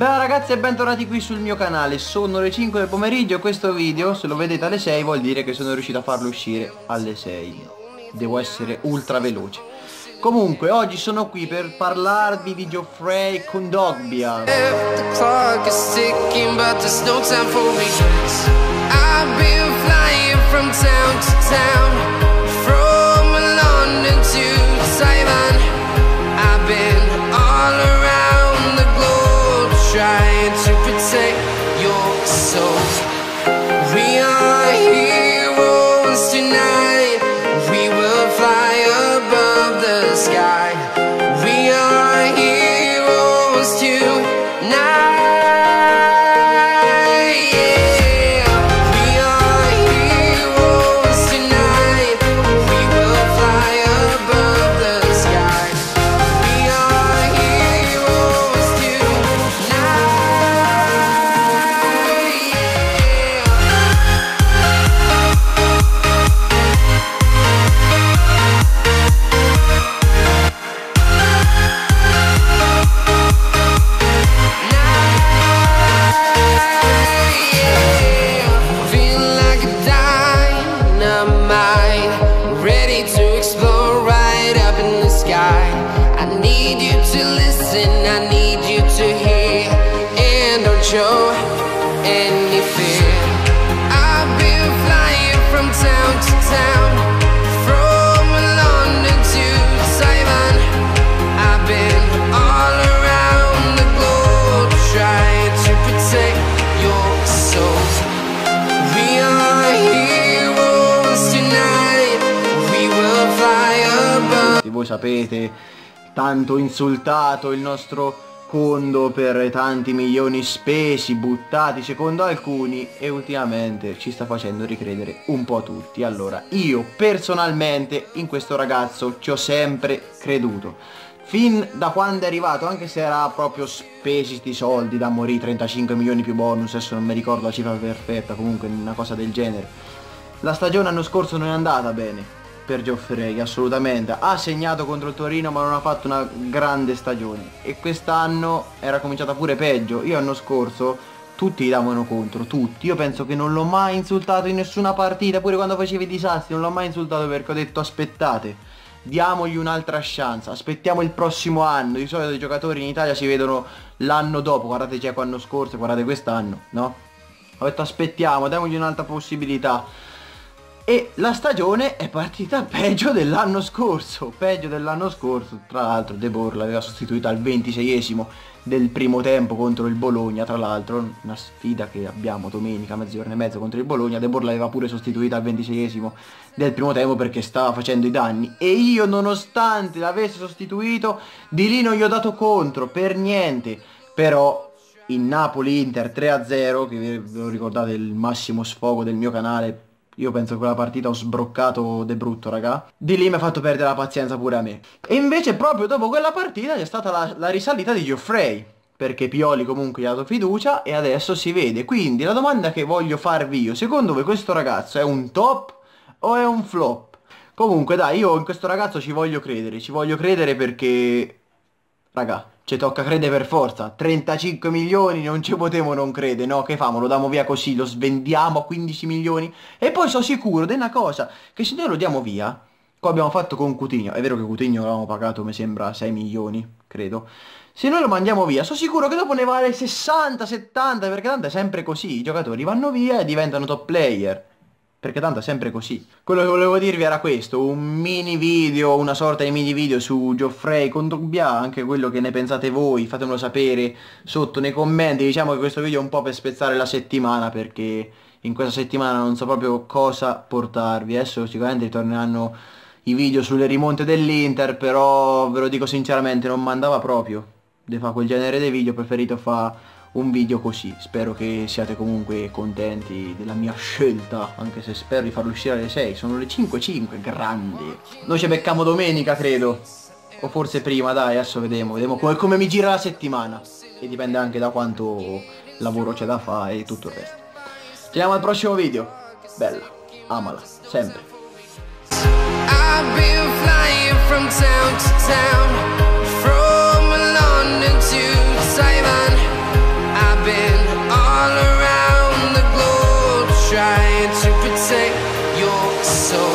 Beh ragazzi, e bentornati qui sul mio canale. Sono le 5 del pomeriggio e questo video, se lo vedete alle 6, vuol dire che sono riuscito a farlo uscire alle 6. Devo essere ultra veloce. Comunque, oggi sono qui per parlarvi di Geoffrey Kondogbia. Trying to protect your soul. We are heroes tonight. We will fly above the sky. We are heroes tonight. Yeah. We are heroes tonight. We will fly above the sky. We are heroes tonight. Show any fear. I've been flying from town to town, from London to Taiwan. I've been all around the globe trying to protect your soul. We are heroes tonight. We will fly above. Voi sapete, tanto insultato il nostro Kondo per tanti milioni spesi, buttati secondo alcuni, e ultimamente ci sta facendo ricredere un po' tutti. Allora, io personalmente in questo ragazzo ci ho sempre creduto, fin da quando è arrivato, anche se era proprio spesi sti soldi da morire, 35 milioni più bonus, adesso non mi ricordo la cifra perfetta, comunque una cosa del genere. La stagione l'anno scorso non è andata bene per Geoffrey, assolutamente. Ha segnato contro il Torino ma non ha fatto una grande stagione, e quest'anno era cominciata pure peggio. Io l'anno scorso tutti gli davano contro, tutti. Io penso che non l'ho mai insultato in nessuna partita, pure quando facevi i disastri non l'ho mai insultato, perché ho detto aspettate, diamogli un'altra chance, aspettiamo il prossimo anno. Di solito i giocatori in Italia si vedono l'anno dopo, guardate Dzeko l'anno scorso, guardate quest'anno, no? Ho detto aspettiamo, diamogli un'altra possibilità. E la stagione è partita peggio dell'anno scorso, tra l'altro De Boer l'aveva sostituita al 26esimo del primo tempo contro il Bologna, tra l'altro una sfida che abbiamo domenica mezz'ora e mezza contro il Bologna. De Boer l'aveva pure sostituita al 26esimo del primo tempo perché stava facendo i danni, e io, nonostante l'avesse sostituito, di lì non gli ho dato contro per niente. Però in Napoli-Inter 3-0, che ve lo ricordate, il massimo sfogo del mio canale, io penso che quella partita ho sbroccato de brutto, raga. Di lì mi ha fatto perdere la pazienza pure a me. E invece proprio dopo quella partita c'è stata la risalita di Geoffrey, perché Pioli comunque gli ha dato fiducia e adesso si vede. Quindi la domanda che voglio farvi io: secondo voi questo ragazzo è un top o è un flop? Comunque dai, io in questo ragazzo ci voglio credere perché, raga, ci tocca credere per forza. 35 milioni non ci potevo non credere, no? Che famo? Lo diamo via così, lo svendiamo a 15 milioni? E poi sono sicuro di una cosa, che se noi lo diamo via, come abbiamo fatto con Coutinho, è vero che Coutinho l'avevamo pagato, mi sembra, 6 milioni, credo. Se noi lo mandiamo via, sono sicuro che dopo ne vale 60, 70, perché tanto è sempre così, i giocatori vanno via e diventano top player. Perché tanto è sempre così. Quello che volevo dirvi era questo, un mini video, una sorta di mini video su Geoffrey Kondogbia, anche quello che ne pensate voi, fatemelo sapere sotto nei commenti. Diciamo che questo video è un po' per spezzare la settimana, perché in questa settimana non so proprio cosa portarvi. Adesso sicuramente ritorneranno i video sulle rimonte dell'Inter, però ve lo dico sinceramente, non mandava proprio di fare quel genere di video, ho preferito fare un video così. Spero che siate comunque contenti della mia scelta, anche se spero di farlo uscire alle 6, sono le 5:05, grandi. Noi ci becchiamo domenica, credo, o forse prima, dai, adesso vediamo come mi gira la settimana, e dipende anche da quanto lavoro c'è da fare e tutto il resto. Ci vediamo al prossimo video. Bella, amala, sempre. I've been flying from town to town, from London to Taiwan. you're so